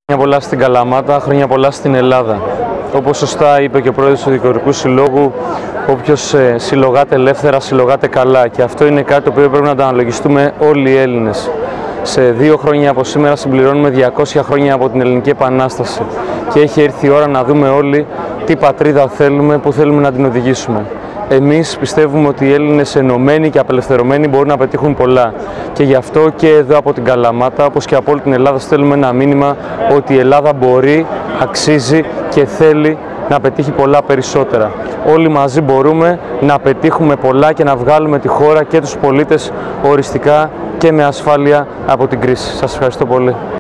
Χρόνια πολλά στην Καλαμάτα, χρόνια πολλά στην Ελλάδα. Όπως σωστά είπε και ο πρόεδρος του Δικηγορικού Συλλόγου, όποιος συλλογάται ελεύθερα, συλλογάται καλά. Και αυτό είναι κάτι το οποίο πρέπει να το αναλογιστούμε όλοι οι Έλληνες. Σε 2 χρόνια από σήμερα συμπληρώνουμε 200 χρόνια από την Ελληνική Επανάσταση. Και έχει έρθει η ώρα να δούμε όλοι τι πατρίδα θέλουμε, πού θέλουμε να την οδηγήσουμε. Εμείς πιστεύουμε ότι οι Έλληνες ενωμένοι και απελευθερωμένοι μπορούν να πετύχουν πολλά. Και γι' αυτό και εδώ από την Καλαμάτα, όπως και από όλη την Ελλάδα, στέλνουμε ένα μήνυμα ότι η Ελλάδα μπορεί, αξίζει και θέλει να πετύχει πολλά περισσότερα. Όλοι μαζί μπορούμε να πετύχουμε πολλά και να βγάλουμε τη χώρα και τους πολίτες οριστικά και με ασφάλεια από την κρίση. Σας ευχαριστώ πολύ.